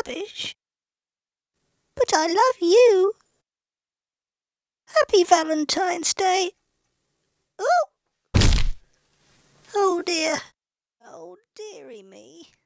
rubbish. But I love you. Happy Valentine's Day. Oh! Oh dear. Oh dearie me.